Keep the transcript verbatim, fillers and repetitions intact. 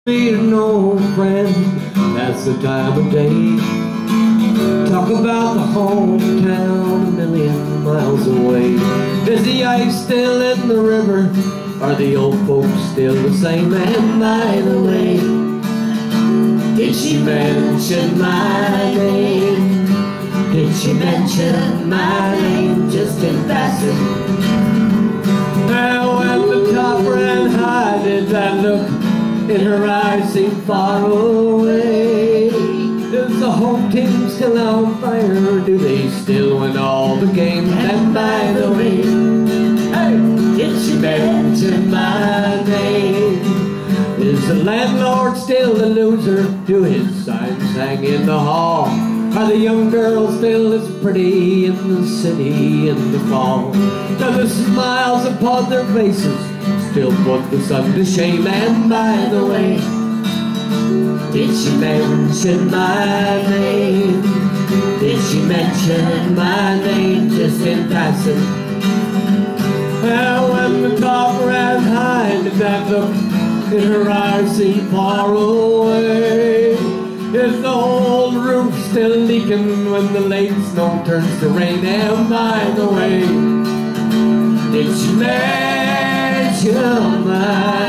Be an old friend, that's the time of day. Talk about the hometown a million miles away. Is the ice still in the river? Are the old folks still the same? And by the way, did she mention my name? Did she mention my name just in passing? Now when the top ran high, did that look in her eyes seem far away? Is the home team still on fire? Do they still win all the games? And by the way, hey, did she mention my name? Is the landlord still the loser? Do his signs hang in the hall? Are the young girls still as pretty in the city in the fall? Do the smiles upon their faces still put the sun to shame? And by the way, did she mention my name? Did she mention my name just in passing? Well, when the top ran high, did that look in her eyes seem far away? Is the old roof still leaking when the late snow turns to rain? And by the way, did she mention my